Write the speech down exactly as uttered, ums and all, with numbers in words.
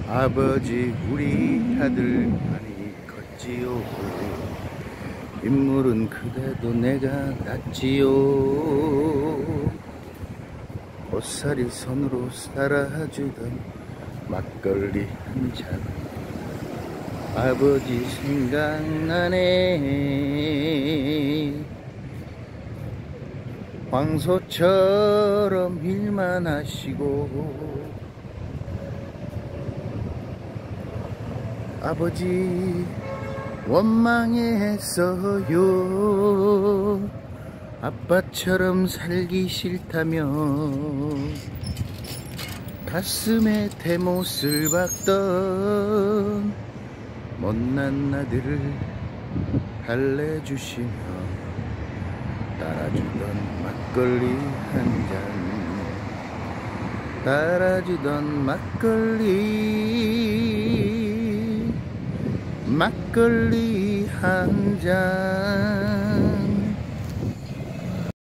아버지 우리 아들 많이 컸지요. 인물은 그래도 내가 낫지요. 보살이 손으로 살아주던 막걸리 한잔 아버지 생각나네. 황소처럼 일만 하시고 아버지 원망했어요. 아빠처럼 살기 싫다며 가슴에 대못을 박던 못난 아들을 달래주시며 따라주던 막걸리 한잔 따라주던 막걸리 막걸리 한잔